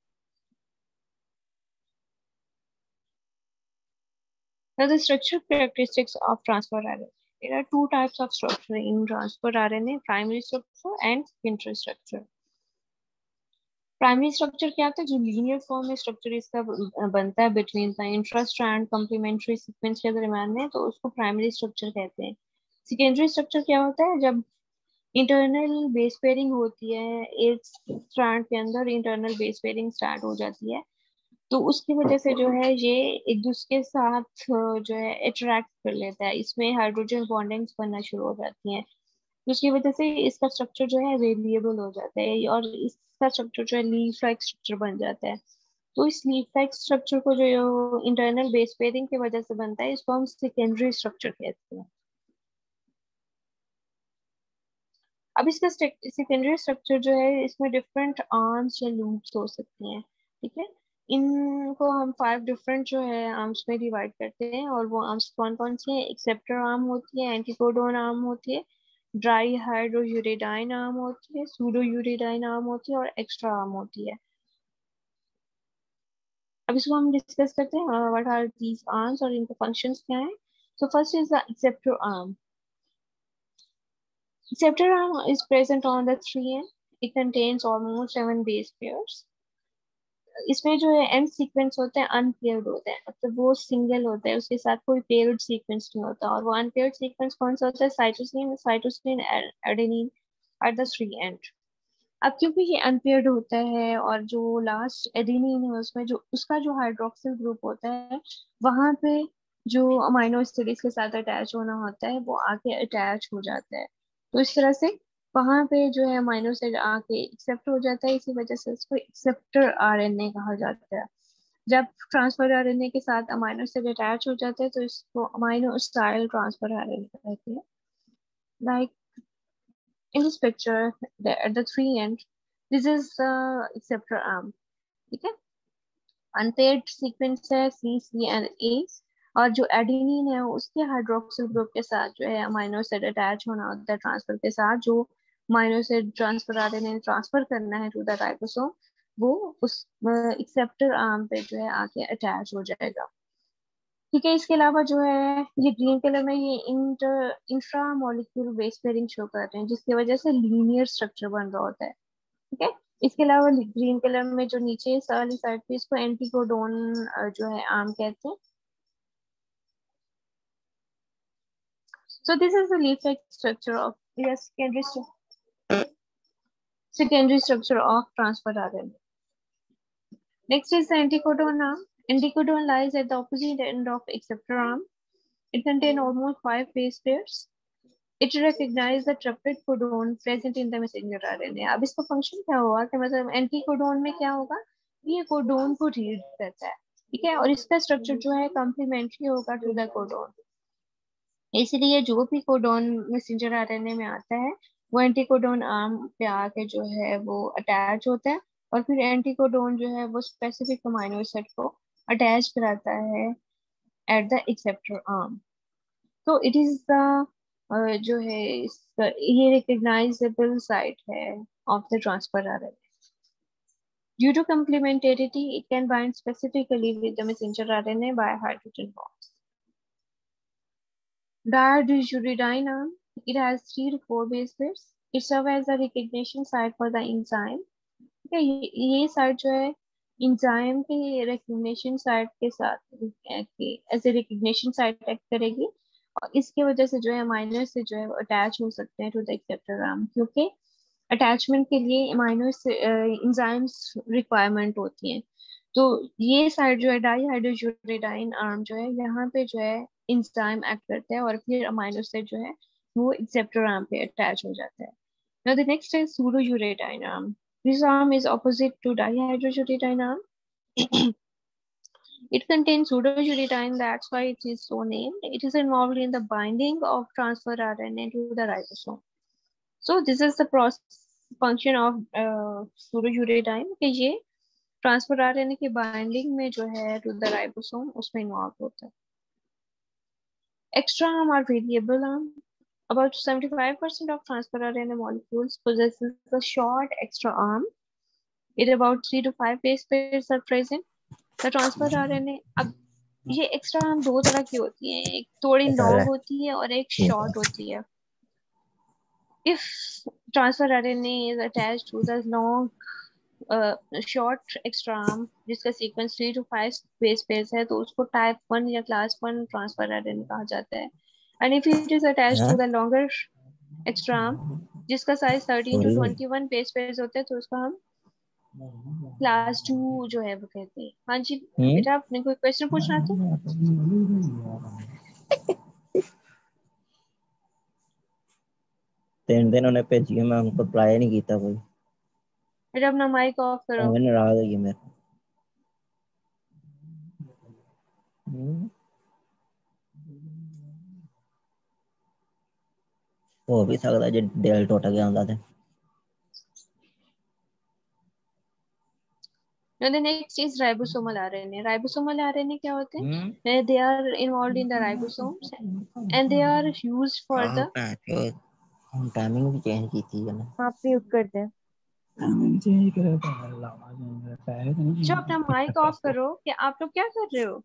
Now the structure characteristics of transfer R N A. There are two types of structure in transfer R N A, primary structure and secondary structure. Primary structure क्या होता है? जो linear form में structure इसका बनता है between the intra strand complementary sequence के दरमियान में, तो उसको प्राइमरी स्ट्रक्चर कहते हैं। सेकेंडरी स्ट्रक्चर क्या होता है? जब इंटरनल बेस पेयरिंग होती है, एक स्ट्रैंड के अंदर इंटरनल बेस पेयरिंग स्टार्ट हो जाती है, तो उसकी वजह से जो है ये एक दूसरे के साथ जो है अट्रैक्ट कर लेता है, इसमें हाइड्रोजन बॉन्डिंग्स बनना शुरू हो जाती हैं, जिसकी वजह से इसका स्ट्रक्चर जो है वेरिएबल हो जाता है और इसका स्ट्रक्चर जो है लीफ लाइक स्ट्रक्चर बन जाता है। तो इस लीफ लाइक स्ट्रक्चर को जो इंटरनल बेस पेयरिंग की वजह से बनता है, इसको हम सेकेंडरी स्ट्रक्चर कहते हैं। अब इसका सेकेंडरी स्ट्रक्चर जो है इसमें डिफरेंट आर्म्स या लूप्स हो सकती हैं, ठीक है। इनको हम फाइव डिफरेंट जो है आर्म्स में डिवाइड करते हैं और वो आर्म्स कौन कौन से हैं? एक्सेप्टर आर्म होती है, एंटीकोडोन आर्म होती है, ड्राई हाइड्रोयूरेडाइन आर्म होती है, सूडो यूरेडाइन आर्म होती है और एक्स्ट्रा आर्म होती है। अब इसको हम डिस्कस करते हैं व्हाट आर दीज आर्म्स और इनके फंक्शंस क्या हैं। So first is the acceptor arm. Acceptor arm is present on the three end. It contains almost seven base pairs. इसमें जो है एंड सीक्वेंस होता है अनपेयर्ड होता है, मतलब वो सिंगल होता है, उसके साथ कोई पेयर्ड सीक्वेंस नहीं होता। और वो अनपेयर्ड सीक्वेंस कौन सा होता है? Cytosine, cytosine adenine at the three end. अब क्योंकि ये अनपेयर्ड होता है और जो लास्ट एडेनिन है उसमें जो उसका जो हाइड्रोक्सिल ग्रुप होता है, वहां पे जो अमाइनो एसिड इसके साथ अटैच होना होता है वो आके अटैच हो जाता है, तो इस तरह से वहां पे जो है अमाइनो एसिड आके एक्सेप्ट हो जाता है, इसी वजह से इसको एक्सेप्टर आरएनए कहा जाता है। जब ट्रांसफर आरएनए के साथ अमाइनो एसिड अटैच हो जाता है तो इसको अमाइनो स्टाइल ट्रांसफर आरएनए कहते हैं। Like in this picture, the, at the three end, this is the acceptor arm, ठीक है। अनपेयर्ड सीक्वेंस है सी सी एंड ए, और जो एडेनिन है उसके हाइड्रोक्सिल ग्रुप के साथ जो है अमाइनो एसिड अटैच होना होता है ट्रांसफर के साथ, जो amino acid transfer RNA transfer करना है टू द राइबोसोम, वो उस एक्सेप्टर आर्म पे जो है आके अटैच हो जाएगा, ठीक है। इसके अलावा जो है ये ग्रीन कलर में ये inter intra molecule base pairing show कर रहे हैं, जिसकी वजह से लीनियर स्ट्रक्चर बन रहा होता है, ठीक है। इसके अलावा ग्रीन कलर में जो नीचे वाली साइड पे इसको एंटीकोडोन जो है आर्म कहते हैं। So this is the leaf-like structure of yes, secondary stru secondary structure of transfer R N A. Next is the anticodon arm. Anticodon lies at the opposite end of acceptor arm. It contains almost five base pairs. It recognizes the triplet codon present in the messenger R N A. अब इसका function क्या होगा कि मतलब anticodon में क्या होगा? ये कोडोन को रीड करता है, ठीक है, और इसका स्ट्रक्चर जो है कॉम्प्लीमेंट्री होगा टू द कोडोन। इसलिए जो भी कोडोन मैसेंजर आरएनए में आता है वो एंटीकोडोन आर्म पे आके जो है वो अटैच होता है, और फिर एंटीकोडोन जो है वो स्पेसिफिक अमाइनो एसिड को अटैच कराता है एट द एक्सेप्टर आर्म। तो इट इज द जो है तो ये रिकग्नाइजेबल साइट है of the transfer RNA. Due to complementarity, it can bind specifically with the messenger R N A by hydrogen bonds. Diadenosine, it has three to four base pairs. It serves as a recognition site for the enzyme. Okay, ये ये site जो है enzyme के recognition site के साथ as a recognition site act करेगी और इसके वजह से जो है अमाइनो से जो है अटैच हो सकते हैं to the acceptor arm क्योंकि अटैचमेंट के लिए अमाइनो एंजाइम्स रिक्वायरमेंट होती हैं. तो ये साइड जो है डाईहाइड्रोज्यूरेडाइन आर्म जो है यहाँ पे जो है एंजाइम एक्ट करता है और फिर अमाइनो से जो है वो एक्सेप्टर आर्म पे अटैच हो जाता है. Now the next is pseudouridine arm. This arm is opposite to dihydrouridine arm. It contains pseudouridine, that's why it is so named. It is involved in the binding of transfer R N A to the ribosome. So this is the process function of uh, pseudouridine कि ये transfer RNA की binding में जो है to the ribosome उसमें involve होता है. Extra arm or variable arm. About seventy-five percent of transfer R N A molecules possesses a short extra arm. It about three to five base pairs are present. The transfer R N A. अब ये extra arm दो तरह की होती है, एक थोड़ी long होती है और एक शॉर्ट होती है. If transfer R N A is attached to the long uh, short extra arm जिसका sequence three to five base pairs है तो उसको type one या class one transfer R N A कहा जाता है. And if it is attached to the longer extra arm जिसका size thirteen to twenty-one base pairs होते हैं तो उसको हम क्लास टू जो है वो कहते हैं. हाँ जी बेटा आपने कोई क्वेश्चन पूछना था? तीन दिन उन्हें भेजी मैं उनको रिप्लाई नहीं किया कोई. बेटा अपना माइक ऑफ करो. मैं नाराज हो गई मेरे. हो भी सकता जे दिल टूट गया ਹੁੰਦਾ ਤੇ. Now the next is ribosomal R N A. Ribosomal R N A क्या होते हैं? They are involved in the ribosomes and they are used for the. हम टाइमिंग भी चेंज की थी ना. आप म्यूट कर दें. टाइमिंग चेंज करे तो आवाज नहीं पैसे नहीं. जो अपना माइक ऑफ करो कि आप लोग क्या कर रहे हो?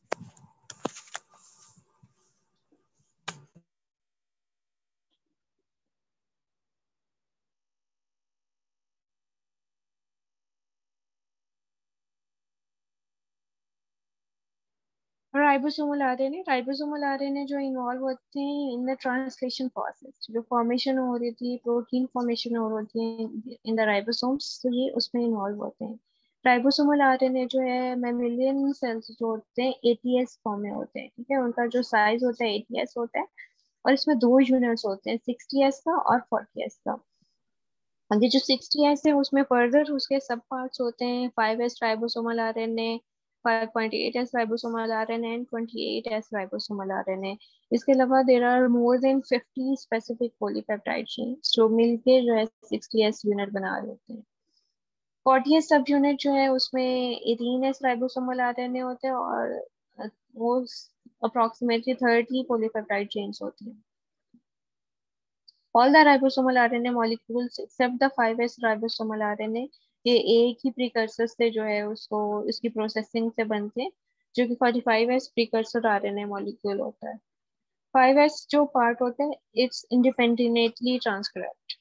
राइबोसोमल आरएनए राइबोसोमल आरएनए जो इन्वॉल्व होते हैं इन द ट्रांसलेशन प्रोसेस. जो फॉर्मेशन हो रही थी प्रोटीन फॉर्मेशन हो रही है इन द राइबोसोम्स तो ये उसमें इन्वॉल्व होते हैं. राइबोसोमल आरएनए जो है मैमेलियन सेल्स जो होते हैं एटीएस फॉर्म में होते हैं. ठीक है, उनका जो साइज होता है एटीएस होता है और इसमें दो यूनिट्स होते हैं सिक्सटी एस का और फोर्टी एस का. ये जो सिक्सटी एस है उसमें फर्दर उसके सब पार्ट्स होते हैं five S ribosomal RNA, five point eight S ribosomal R N A and twenty-eight S ribosomal R N A. इसके अलावा there are more than fifty specific polypeptide chains जो मिलके जो है sixty S यूनिट बना लेते हैं. forty S सब यूनिट जो है उसमें eighteen S ribosomal R N A होते हैं और वो approximately thirty polypeptide chains होती हैं. All the ribosomal R N A molecules except the five S ribosomal R N A ये एक ही प्रीकर्सर से जो है उसको इसकी प्रोसेसिंग से बनते हैं जो कि forty-five S precursor RNA molecule होता है. five S जो पार्ट होता है it's independently transcribed.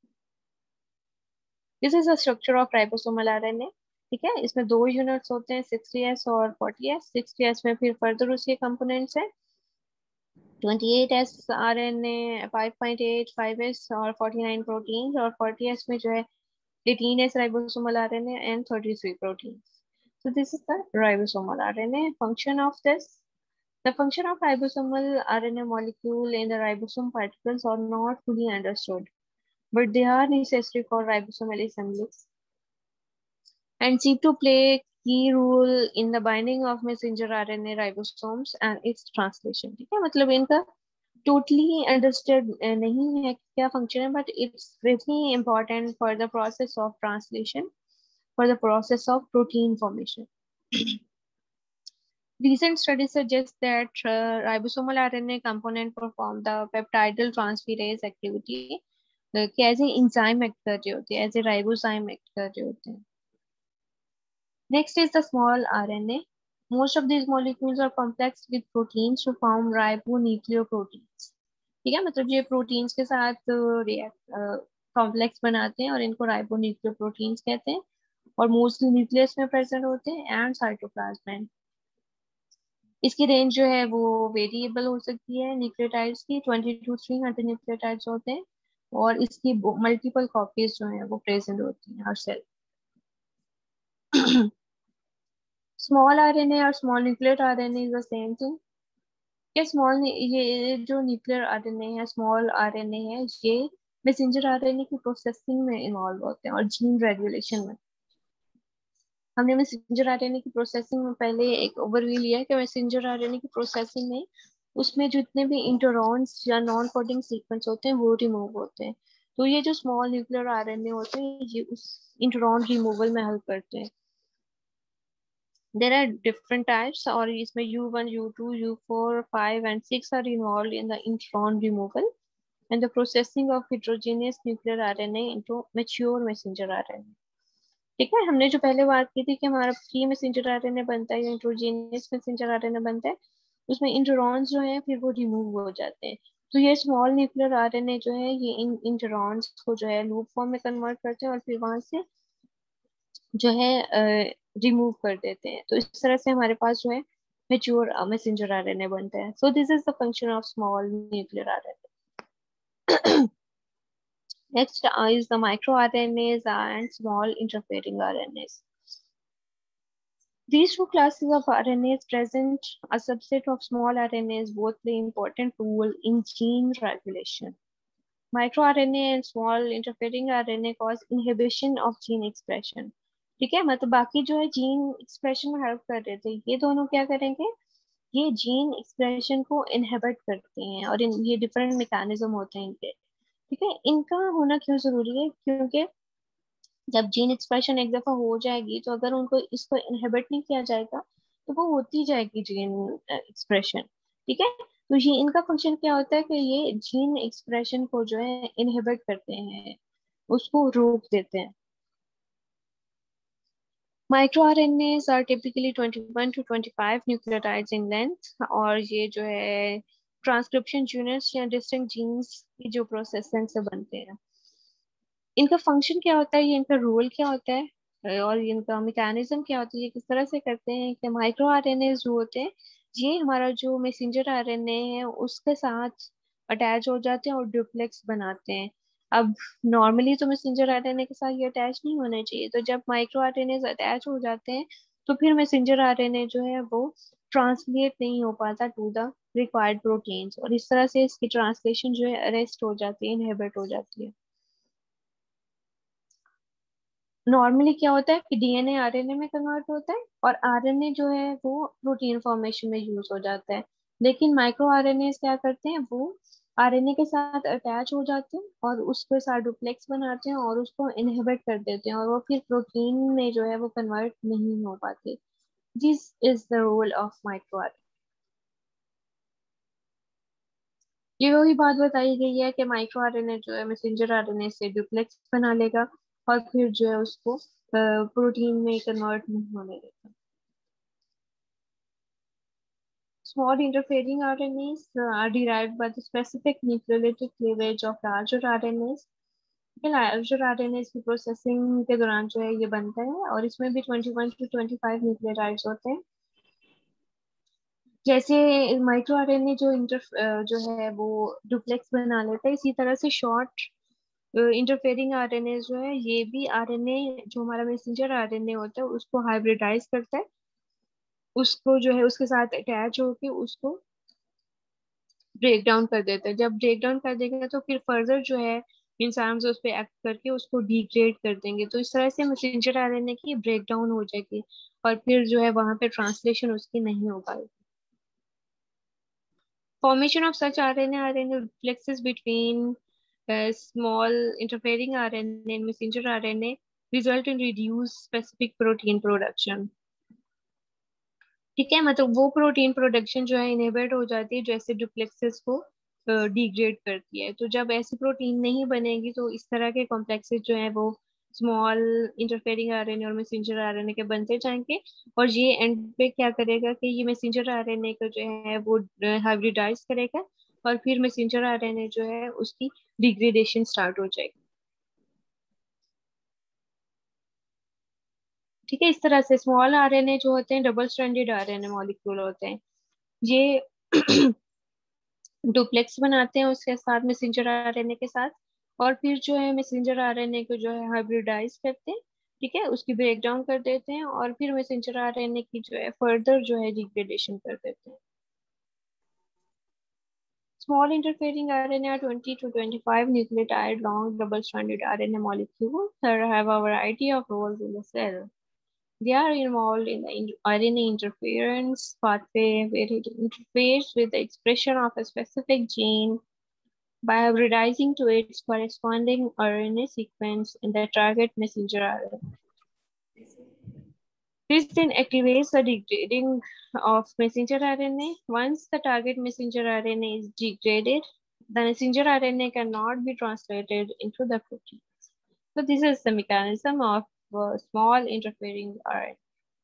This is the structure of ribosomal RNA. ठीक है, इसमें दो यूनिट्स होते हैं sixty S और forty S. sixty S में फिर फर्दर उसके कंपोनेंट्स हैं twenty-eight S RNA, five point eight, five S और forty-nine प्रोटीन्स और forty S में जो है eighteen S ribosomal R N A and thirty-three proteins. So this is the ribosomal R N A. Function of this. The function of ribosomal R N A molecule in the ribosome particles are not fully understood, but they are necessary for ribosomal assemblies and seem to play a key role in the binding of messenger R N A ribosomes and its translation. ठीक है, मतलब इनका totally understood uh, नहीं है क्या function है, but it's very important for the process of translation, for the process of protein formation. Recent studies suggest that uh, ribosomal R N A component perform the peptidal transferase activity uh, कि as a enzyme act कर रहे होते हैं, as a ribozyme act कर रहे होते हैं. Next is the small R N A. Most of these molecules are complex with proteins to form ribonucleoproteins. ठीक है, मतलब ये प्रोटीन्स के साथ रिएक्ट कॉम्प्लेक्स बनाते हैं और इनको राइबोन्यूक्लियोप्रोटीन्स कहते हैं और मोस्टली न्यूक्लियस में प्रेजेंट होते हैं एंड साइटोप्लाज्म में. इसकी रेंज जो है वो वेरिएबल हो सकती है. न्यूक्लियोटाइड्स की twenty two three hundred nucleotides होते हैं और इसकी मल्टीपल कॉपीज जो है वो प्रेजेंट होती हैं हर सेल. स्मॉल आरएनए और small nuclear RNA is the same thing. ये स्मॉल ये जो न्यूक्लियर आरएनए है, स्मॉल आरएनए है, ये मैसेंजर आरएनए की प्रोसेसिंग में इन्वॉल्व होते हैं और जीन रेगुलेशन में. हमने मैसेंजर आरएनए की प्रोसेसिंग में पहले एक ओवरव्यू लिया कि मैसेंजर आरएनए की प्रोसेसिंग में उसमें जितने भी इंटरॉन्स या नॉन कोडिंग सीक्वेंस होते हैं वो रिमूव होते हैं. तो ये जो स्मॉल न्यूक्लियर आरएनए होते हैं ये उस इंटरॉन रिमूवल में हेल्प करते हैं. There are different types और इसमें U one, U two, U four, five and six are involved in the intron removal and the processing of heterogeneous nuclear R N A into mature messenger R N A. ठीक है, हमने जो पहले बात की थी कि हमारा pre messenger R N A बनता है या heterogeneous messenger R N A बनता है, उसमें इंटरॉन्स जो है फिर वो रिमूव हो जाते हैं. तो ये small nuclear R N A जो है ये इन इंटरॉन्स को जो है लूप फॉर्म में कन्वर्ट करते हैं और फिर वहां से जो है रिमूव कर देते हैं. तो इस तरह से हमारे पास जो है मैच्योर मैसेंजर आरएनए बनता है. So this is the function of small nuclear RNA. Next is the micro RNAs and small interfering RNAs. These two classes of R N As present a subset of small R N As both play important role in gene regulation. MicroRNA and small interfering R N A cause inhibition of gene expression. ठीक है, मतलब बाकी जो है gene expression में help कर रहे थे, ये दोनों क्या करेंगे, ये जीन एक्सप्रेशन को इनहिबिट करते हैं और इन ये डिफरेंट मैकेनिज्म होते हैं इनके. ठीक है, इनका होना क्यों जरूरी है, क्योंकि जब जीन एक्सप्रेशन एक दफा हो जाएगी तो अगर उनको इसको इनहिबिट नहीं किया जाएगा तो वो होती जाएगी जीन एक्सप्रेशन. ठीक है, तो ये इनका फंक्शन क्या होता है कि ये जीन एक्सप्रेशन को जो है इनहिबिट करते हैं, उसको रोक देते हैं. MicroRNAs are typically twenty-one to twenty-five nucleotides in length और ये जो है ट्रांसक्रिप्शन यूनिट्स या डिस्टिंक्ट जीन्स की जो प्रोसेसिंग से बनते हैं. इनका फंक्शन क्या होता है, ये इनका रोल क्या होता है और इनका मैकेनिज्म क्या होता है, ये किस तरह से करते हैं कि माइक्रो आरएनएस जो होते हैं ये हमारा जो मैसेंजर आरएनए है उसके साथ अटैच हो जाते हैं और डुप्लेक्स बनाते हैं. अब नॉर्मली तो मैसेंजर आरएनए के साथ ये अटैच नहीं होने चाहिए, तो जब माइक्रो आरएनएस अटैच हो जाते हैं तो फिर मैसेंजर आरएनए जो है वो ट्रांसलेट नहीं हो पाता टू द रिक्वायर्ड प्रोटीन्स और इस तरह से इसकी ट्रांसलेशन जो है अरेस्ट हो जाती है, इनहिबिट हो जाती है. नॉर्मली क्या होता है कि डीएनए आरएनए में कन्वर्ट होता है और आरएनए जो है वो प्रोटीन फॉर्मेशन में यूज हो जाता है. लेकिन माइक्रो आरएनए क्या करते हैं, वो आरएनए के साथ अटैच हो जाते हैं और उसके साथ डुप्लेक्स बनाते हैं और उसको इनहिबिट कर देते हैं और वो फिर प्रोटीन में जो है वो कन्वर्ट नहीं हो पाते. This is the role of micro RNA. ये वही बात बताई गई है कि माइक्रो आरएनए जो है मैसेंजर आरएनए से डुप्लेक्स बना लेगा और फिर जो है उसको प्रोटीन में कन्वर्ट नहीं होने देता. Small interfering R N As are derived by the specific nucleolytic cleavage of larger R N As. larger R N As की प्रोसेसिंग के दौरान जो है ये बनता है और इसमें भी इक्कीस to पच्चीस न्यूक्लियोटाइड्स होते हैं. जैसे माइक्रो आरएनए जो इंटर जो है वो डुप्लेक्स बना लेता है, इसी तरह से शॉर्ट इंटरफेयरिंग आरएनए जो है ये भी आरएनए जो हमारा मैसेंजर आरएनए होता है उसको हाइब्रिडाइज करता है, उसको जो है उसके साथ अटैच होके उसको ब्रेक डाउन कर देता है. जब ब्रेक डाउन कर देंगे तो फिर फर्दर जो है इंसान उस पर एक्ट करके उसको डिग्रेड कर देंगे. तो इस तरह से मैसेंजर आरएनए की ब्रेक डाउन हो जाएगी और फिर जो है वहां पे ट्रांसलेशन उसकी नहीं हो पाएगी. Formation of such R N A R N A duplexes between uh, small interfering R N A and messenger R N A result in reduced specific protein production. ठीक है, मतलब वो प्रोटीन प्रोडक्शन जो है इनहिबिट हो जाती है, जैसे डुप्लेक्सेस को डिग्रेड करती है। तो जब ऐसी प्रोटीन नहीं बनेगी तो इस तरह के कॉम्प्लेक्सेस जो है वो स्मॉल इंटरफेरिंग आरएनए और मैसेंजर आरएनए के बनते जाएंगे, और ये एंड पे क्या करेगा कि ये मैसेंजर आरएनए को जो है वो हाइब्रिडाइज करेगा, और फिर मैसेंजर आरएनए जो है उसकी डिग्रेडेशन स्टार्ट हो जाएगी। ठीक है, इस तरह से स्मॉल आरएनए जो होते हैं डबल स्ट्रैंडेड आरएनए मॉलिक्यूल होते हैं, ये डुप्लेक्स बनाते हैं उसके साथ मैसेंजर आरएनए के साथ, और फिर जो है मैसेंजर आरएनए को जो है हाइब्रिडाइज करते हैं। ठीक है, उसकी ब्रेक डाउन कर देते हैं, और फिर मैसेंजर आरएनए की जो है फर्दर जो है डिग्रेडेशन कर देते हैं। Small interfering R N A are twenty to twenty-five nucleotide long double-stranded R N A molecules that have a variety of roles in the cell. They are involved in the in- R N A interference pathway, where it interferes with the expression of a specific gene by hybridizing to its corresponding R N A sequence in the target messenger R N A. This then activates the degrading of messenger R N A. Once the target messenger R N A is degraded, the messenger R N A cannot be translated into the protein. So this is the mechanism of uh, small interfering R N A.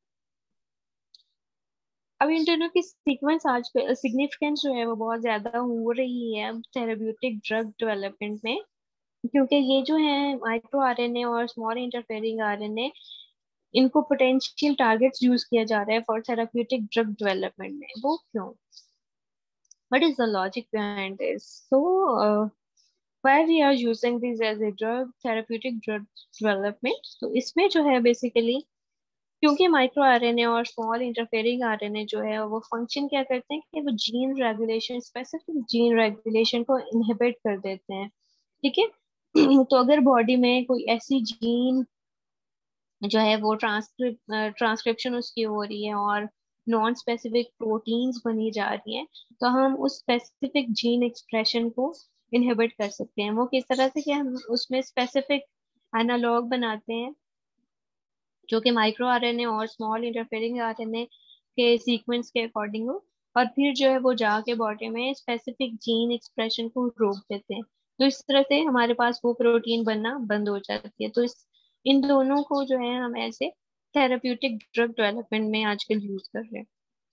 अब इन दोनों की sequence आज significance जो है वो बहुत ज्यादा हो रही है अब थेरेप्यूटिक ड्रग डेवलपमेंट में, क्योंकि ये जो है माइक्रो आरएनए और स्मॉल इंटरफेरिंग आरएनए, इनको पोटेंशियल टारगेट्स यूज किया जा रहा है फॉर थेरेप्यूटिक ड्रग डेवलपमेंट में। वो क्यों? What is the logic behind this? So why we are using this as a drug therapeutic drug development? तो इसमें जो है बेसिकली क्योंकि माइक्रो आरएनए और स्मॉल इंटरफेरिंग आरएनए जो है वो फंक्शन क्या करते हैं कि वो gene regulation, specific gene regulation को इनहिबिट कर देते हैं। ठीक है, तो अगर बॉडी में कोई ऐसी जीन जो है वो ट्रांसक्रिप ट्रांसक्रिप्शन उसकी हो रही है और नॉन स्पेसिफिक प्रोटीन्स बनी जा रही हैं, तो हम उस स्पेसिफिक जीन एक्सप्रेशन को इनहिबिट कर सकते हैं। वो किस तरह से कि हम उसमें स्पेसिफिक एनालॉग बनाते हैं जो कि माइक्रो आरएनए और स्मॉल इंटरफेरिंग आरएनए के सीक्वेंस के अकॉर्डिंग हो, और फिर जो है वो जाके बॉडी में स्पेसिफिक जीन एक्सप्रेशन को रोक देते हैं। तो इस तरह से हमारे पास वो प्रोटीन बनना बंद हो जाती है। तो इस इन दोनों को जो है हम ऐसे थेरेप्यूटिक ड्रग डेवलपमेंट में आजकल यूज कर रहे हैं।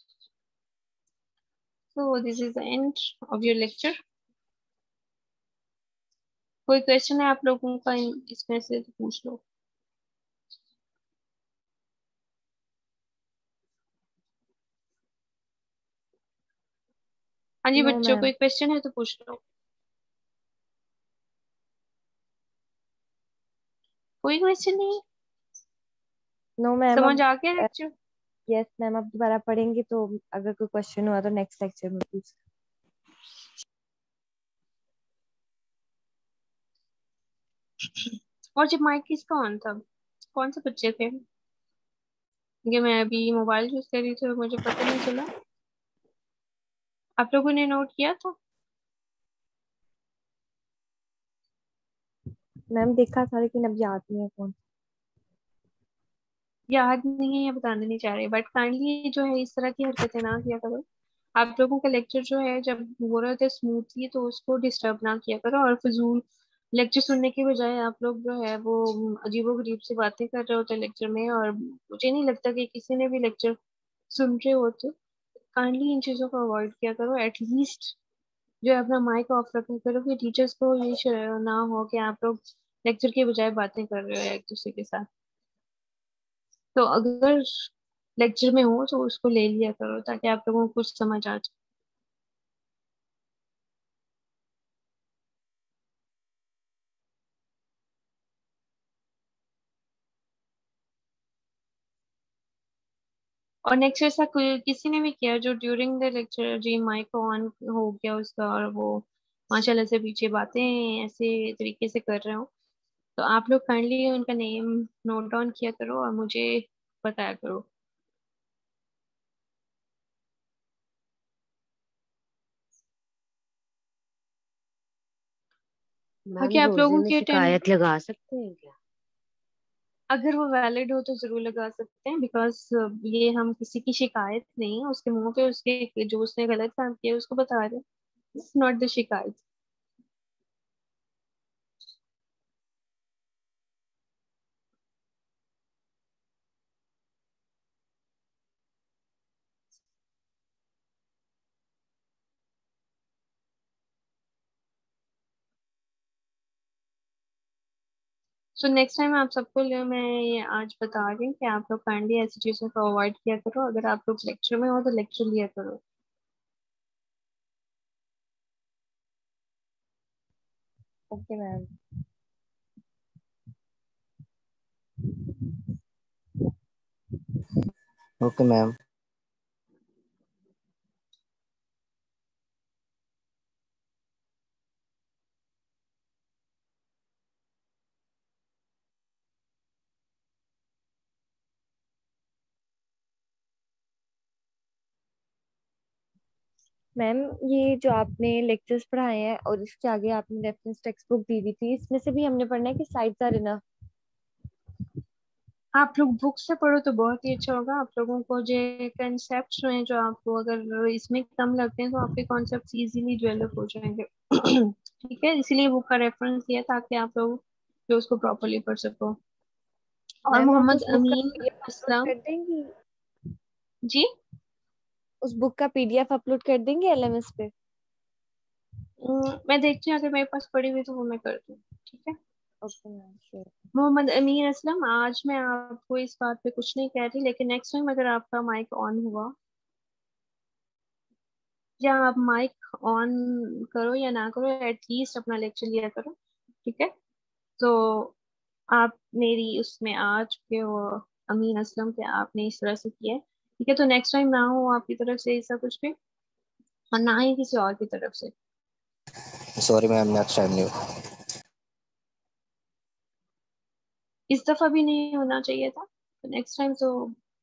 So this is the end of your lecture. कोई क्वेश्चन है आप लोगों का इसमें से तो पूछ लो। हाँ जी नो बच्चों, मैम। कोई क्वेश्चन है तो पूछ लो। कोई क्वेश्चन नहीं? No ma'am. समझ अब आ गया लेक्चर? यस मैम, अब दोबारा पढ़ेंगे तो अगर कोई क्वेश्चन हुआ तो नेक्स्ट लेक्चर में पूछ। और जब माइक किसका ऑन था? कौन से बच्चे थे? ये मैं अभी मोबाइल यूज कर रही थी और मुझे पता नहीं चला। आप लोगों ने नोट किया था? मैम देखा था लेकिन अब याद नहीं है कौन। याद नहीं है या बताने नहीं चाह रहे, बट काइंडली जो है इस तरह की हरकतें ना किया करो। आप लोगों का लेक्चर जो है जब हो रहा था स्मूथली तो उसको डिस्टर्ब ना किया करो, और फजूल लेक्चर सुनने की बजाय आप लोग जो है वो अजीबो गरीब से बातें कर रहे होते लेक्चर में, और मुझे नहीं लगता कि किसी ने भी लेक्चर सुन रहे होते। काइंडली इन चीजों को अवॉइड किया करो। एटलीस्ट जो है अपना माइक ऑफ रखा करो कि टीचर्स को ये श- ना हो कि आप लोग लेक्चर के बजाय बातें कर रहे हो एक दूसरे के साथ। तो अगर लेक्चर में हो तो उसको ले लिया करो ताकि आप लोगों को कुछ समझ आ जाए। और नेक्स्ट ऐसा कोई किसी ने भी किया जो ड्यूरिंग द लेक्चर जी माइक ऑन हो गया उसका और वो माशाल्लाह से पीछे बातें ऐसे तरीके से कर रहे हो, तो आप लोग काइंडली उनका नेम नोट डाउन किया करो और मुझे बताया करो। मैम ताकि आप रोजे लोगों में की अटेंड शिकायत लगा सकते हैं क्या? अगर वो वैलिड हो तो जरूर लगा सकते हैं, बिकॉज ये हम किसी की शिकायत नहीं, उसके मुंह पे उसके जो उसने गलत काम किया उसको बता रहे हैं, इट्स नॉट द शिकायत। सो नेक्स्ट टाइम आप सबको ले- मैं ये आज बता रही हूँ कि आप लोग काइंडली ऐसी चीजों को अवॉइड किया करो। अगर आप लोग लेक्चर में हो तो लेक्चर लिया करो। Okay ma'am. Okay ma'am. Ma'am ये जो आपने लेक्चर्स पढ़ाए हैं और इसके आगे आपने रेफरेंस टेक्स्ट बुक दी हुई थी, इसमें से भी हमने पढ़ना है कि साइट्स आर इनफ? आप लोग बुक से पढ़ो तो बहुत ही अच्छा होगा। आप लोगों को जो कंसेप्ट जो हैं, जो आपको अगर इसमें कम लगते हैं तो आपके कॉन्सेप्ट इजीली डेवलप हो जाएंगे। ठीक है, इसीलिए बुक का रेफरेंस दिया ताकि आप लोग जो उसको प्रॉपरली पढ़ सको। और मैम आप मोहम्मद उस बुक का अमीन पीडीएफ अपलोड असलम कर देंगी? जी। उस बुक का पीडीएफ अपलोड कर देंगे एलएमएस पे? अम, मैं देखती हूँ अगर मेरे पास पड़ी हुई तो वो मैं कर दूँ। ठीक है। Okay ma'am, sure. Mohammad Amin Aslam, आज मैं आपको इस बात पे कुछ नहीं कह रही, लेकिन नेक्स्ट टाइम अगर आपका माइक ऑन हुआ या आप माइक ऑन करो या ना करो, एटलीस्ट अपना लेक्चर लिया करो। ठीक है। तो आप मेरी उसमें आ चुके हो अमीन असलम के, आपने इस तरह से किया है। ठीक है, तो नेक्स्ट टाइम ना हो आपकी तरफ से ऐसा कुछ भी, और ना ही किसी और की तरफ से। सॉरी मैम, नेक्स्ट टाइम नहीं होगा। इस दफा भी नहीं होना चाहिए था, तो नेक्स्ट टाइम तो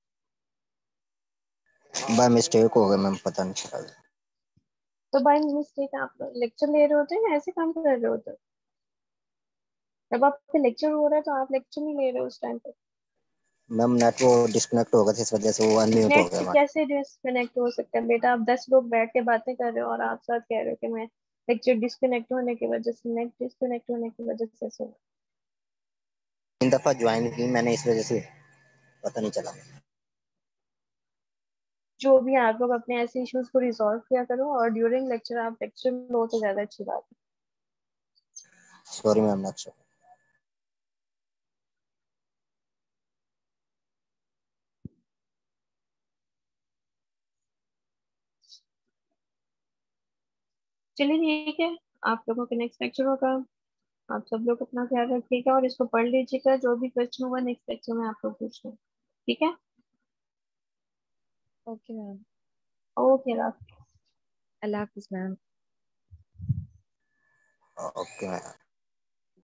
बाय मिस्टेक हो गया मैम, पता नहीं चला। तो बाय मिस्टेक आप लेक्चर ले रहे होते हैं या ऐसे काम कर रहे होते हैं? जब आपका लेक्चर हो रहा है तो आप लेक्चर नहीं ले रहे हो उस टाइम पे। मैम नेट वो डिस्कनेक्ट हो गया था, इस वजह से वो अनम्यूट हो नेट गया मैम। कैसे डिस्कनेक्ट हो सकता है बेटा? आप दस लोग बैठ के बातें कर रहे हो और आप साथ कह रहे हो कि मैं लेक्चर डिस्कनेक्ट होने की वजह से, नेट डिस्कनेक्ट होने की वजह से ऐसे हुआ। तीन दफा ज्वाइन की मैंने, इस वजह से पता नहीं चला। जो भी आप लोग अपने ऐसे इश्यूज को रिजॉल्व किया करो, और ड्यूरिंग लेक्चर आप लेक्चर लो तो ज्यादा अच्छी बात है। Sorry ma'am, next. चलिए ठीक है, आप लोगों के नेक्स्ट लेक्चर होगा। आप सब लोग अपना ख्याल रखिएगा और इसको पढ़ लीजिएगा। जो भी क्वेश्चन होगा नेक्स्ट लेक्चर में आप लोग पूछ लें। ठीक है। Okay ma'am. ओके। अल्लाह हाफिज मैम। Okay ma'am.